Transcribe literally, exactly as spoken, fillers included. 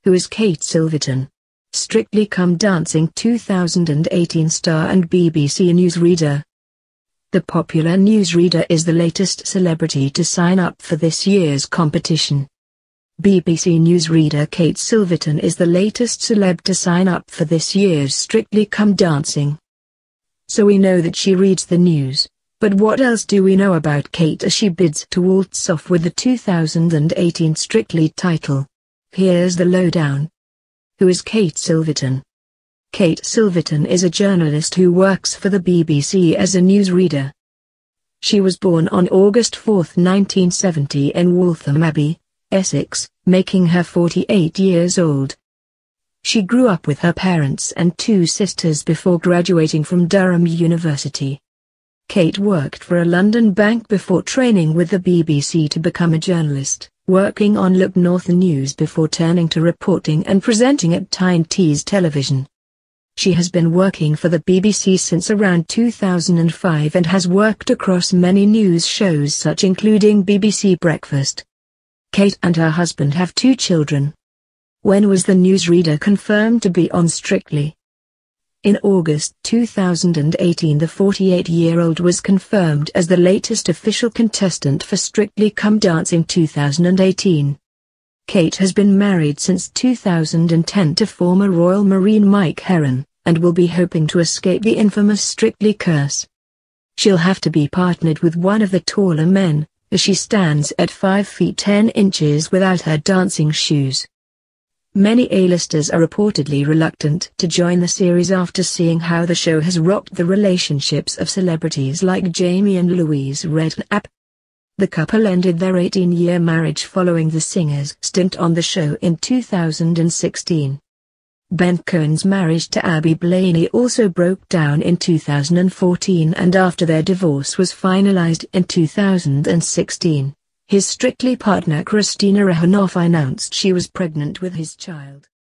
who is Kate Silverton. Strictly Come Dancing two thousand eighteen star and B B C newsreader. The popular newsreader is the latest celebrity to sign up for this year's competition. B B C newsreader Kate Silverton is the latest celeb to sign up for this year's Strictly Come Dancing. So we know that she reads the news, but what else do we know about Kate as she bids to waltz off with the two thousand eighteen Strictly title? Here's the lowdown. Who is Kate Silverton? Kate Silverton is a journalist who works for the B B C as a newsreader. She was born on August fourth nineteen seventy in Waltham Abbey, Essex, making her forty-eight years old. She grew up with her parents and two sisters before graduating from Durham University. Kate worked for a London bank before training with the B B C to become a journalist, working on Look North News before turning to reporting and presenting at Tyne Tees Television. She has been working for the B B C since around two thousand five and has worked across many news shows such including B B C Breakfast. Kate and her husband have two children. When was the newsreader confirmed to be on Strictly? In August two thousand eighteen, the forty-eight-year-old was confirmed as the latest official contestant for Strictly Come Dancing two thousand eighteen. Kate has been married since two thousand ten to former Royal Marine Mike Heron, and will be hoping to escape the infamous Strictly curse. She'll have to be partnered with one of the taller men, as she stands at five feet ten inches without her dancing shoes. Many A-listers are reportedly reluctant to join the series after seeing how the show has rocked the relationships of celebrities like Jamie and Louise Redknapp. The couple ended their eighteen-year marriage following the singer's stint on the show in two thousand sixteen. Ben Cohen's marriage to Abby Blaney also broke down in two thousand fourteen, and after their divorce was finalized in two thousand sixteen. His Strictly partner Christina Rahanoff announced she was pregnant with his child.